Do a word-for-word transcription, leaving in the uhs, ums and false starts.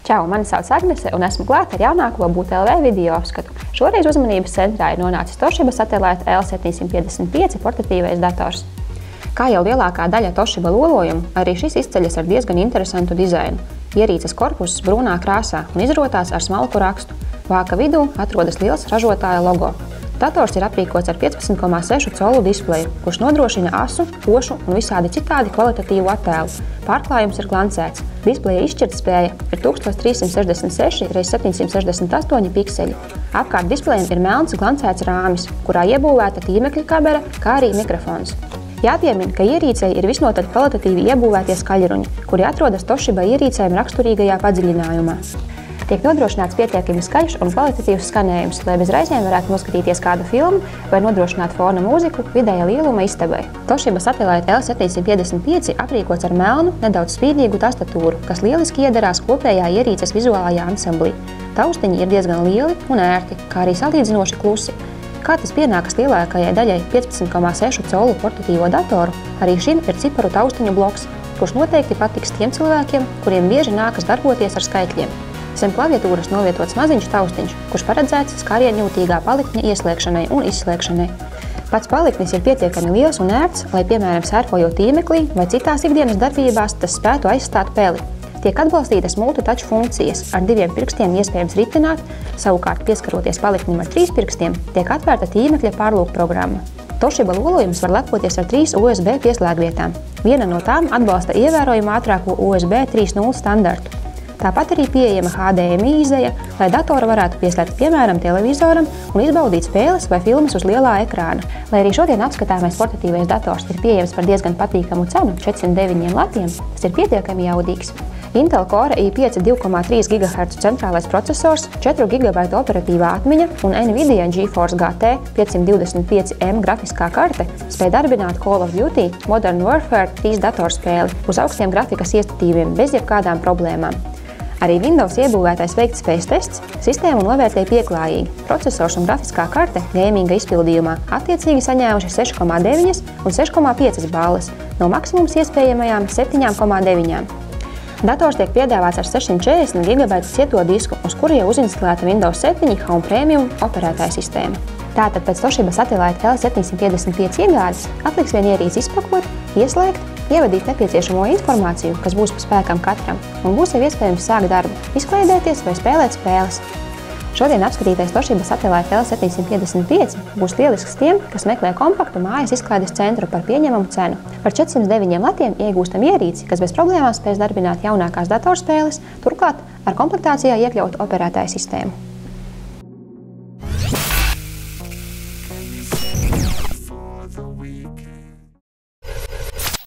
Čau, mani sauc Agnese un esmu klāta ar jaunāko Būt L V video apskatu. Šoreiz uzmanības centrā ir nonācis Toshiba Satellite L septiņsimt piecdesmit pieci portatīvais dators. Kā jau lielākā daļa Toshiba lolojumu, arī šis izceļas ar diezgan interesantu dizainu. Ierīces korpuss brūnā krāsā un izrotās ar smalku rakstu. Vāka vidū atrodas liels ražotāja logo. Dators ir aprīkots ar piecpadsmit komā seši colu displeju, kurš nodrošina asu, pošu un visādi citādi kvalitatīvu attēlu. Pārklājums ir glancēts. Displeja izšķirtspēja ir tūkstoš trīssimt sešdesmit seši pret septiņsimt sešdesmit astoņi pikseli. Apkārt displejam ir melns glancēts rāmis, kurā iebūvēta tīmekļa kamera, kā arī mikrofons. Jāpiemina, ka ierīcei ir visnotaļ kvalitatīvi iebūvētie skaļruņi, kuri atrodas Toshiba ierīcēm raksturīgajā padziļinājumā. Tiek nodrošināts pietiekami skaļš un kvalitatīvs skanējums, lai bez raizēm varētu noskatīties kādu filmu vai nodrošināt fona mūziku vidēja lieluma istabai. Toshiba Satellite L septiņsimt piecdesmit pieci aprīkots ar melnu, nedaudz spīdīgu tastatūru, kas lieliski iederās kopējā ierīces vizuālajā ansamblī. Taustiņi ir diezgan lieli un ērti, kā arī salīdzinoši klusi. Kā tas pienākas lielākajai daļai piecpadsmit komā seši colu portatīvo datoru, arī šim ir ciparu taustiņu bloks, kurš noteikti patiks tiem cilvēkiem, kuriem bieži nākas darboties ar skaitļiem. Zem klaviatūras novietots maziņš taustiņš, kurš paredzēts skārienjūtīgā palikņa ieslēgšanai un izslēgšanai. Pats paliknis ir pietiekami liels un ērts, lai, piemēram, sērfojot tīmeklī vai citās ikdienas darbībās, tas spētu aizstāt peli. Tiek atbalstītas multitouch funkcijas, ar diviem pirkstiem iespējams ritināt, savukārt pieskaroties paliknim ar trīs pirkstiem, tiek atvērta tīmekļa pārlūkprogramma. Toshiba lolojums var lepoties ar trīs U S B pieslēgvietām. Viena no tām atbalsta ievērojami ātrāko U S B trīs nulle standartu. Tāpat arī pieejama H D M I izeja, lai datoru varētu pieslēgt piemēram televizoram un izbaudīt spēles vai filmas uz lielā ekrāna. Lai arī šodien apskatāmais portatīvais dators ir pieejams par diezgan patīkamu cenu – četrsimt deviņiem latiem, tas ir pietiekami jaudīgs. Intel Core i pieci divi komā trīs gigaherca centrālais procesors, četru gigabaitu operatīvā atmiņa un Nvidia GeForce G T piecsimt divdesmit pieci M grafiskā karte spēj darbināt Call of Duty Modern Warfare trīs datorspēli uz augstiem grafikas iestatījumiem bez jebkādām problēmām. Arī Windows iebūvētais veiktspējas tests sistēmu novērtēja pieklājīgi. Procesors un grafiskā karte gaminga izpildījumā attiecīgi saņēmuši seši komā deviņi un seši komā pieci balles no maksimums iespējamajām septiņi komā deviņi. Dators tiek piedāvāts ar sešsimt četrdesmit gigabaitu cieto disku, uz kuru jau uzinstalēta Windows septiņi Home Premium operētāja sistēma. Tātad pēc Toshiba Satellite L septiņsimt piecdesmit pieci iegādes atliks vien ierīci izpakot, ieslēgt, ievadīt nepieciešamo informāciju, kas būs pa spēkam katram, un būs jau iespējams sākt darbu, izklaidēties vai spēlēt spēles. Šodien apskatītais Toshiba Satellite L septiņsimt piecdesmit pieci būs lielisks tiem, kas meklē kompaktu mājas izklaides centru par pieņemamu cenu. Par četrsimt deviņiem latiem iegūstam ierīci, kas bez problēmām spēs darbināt jaunākās datorspēles, turklāt ar komplektācijā iekļautu operētāju sistēmu.